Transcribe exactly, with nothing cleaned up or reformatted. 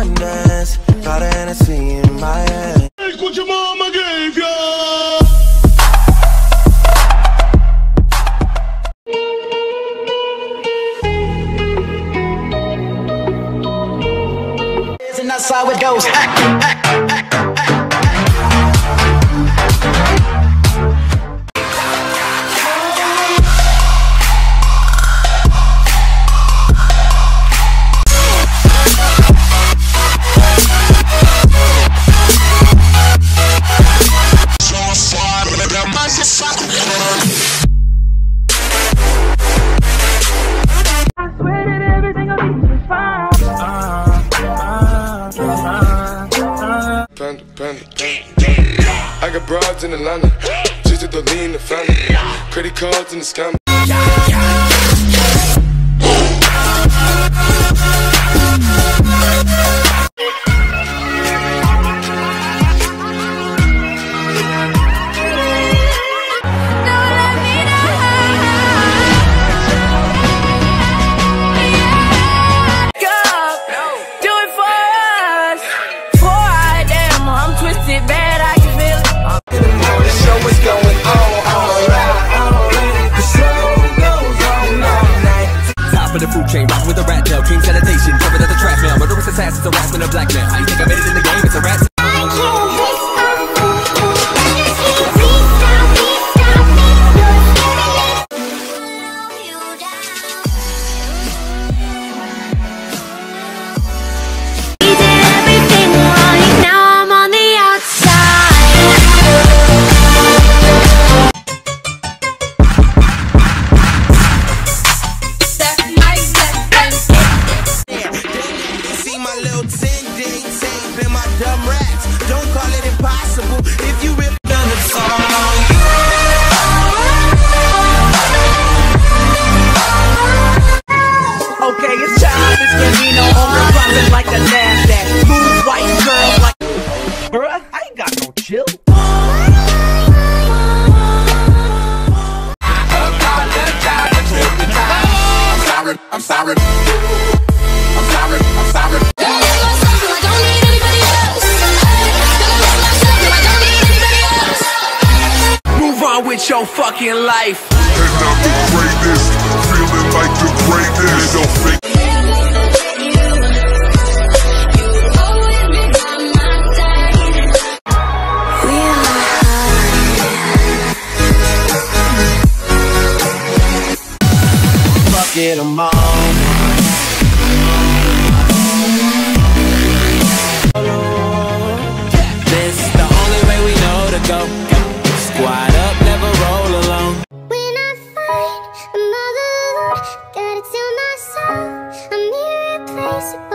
one dance, got a Hennessy in my hand. It's what your mama gave ya. And that's how it goes. Panda, panda, panda. I got broads in Atlanta, just to lean the family. Credit cards in the scam. The food chain, rockin' with a rat tail, king sanitation, covered at the trash man, murderous assassins, harassment of black man. How you think I made it in the game? It's a rat. Don't call it impossible if you really done it song. Okay, it's childish Gambino on the process like a NASDAQ. Smooth white girl like. Bruh, I ain't got no chill. I'm sorry, I'm sorry, I'm sorry, I'm sorry. With your fucking life. And I'm the greatest, feeling like the greatest. Don't think. Fuck it, I'm on. This is the only way we know to go. Squad up, never roll alone. When I find another love, gotta tell myself I'm irreplaceable.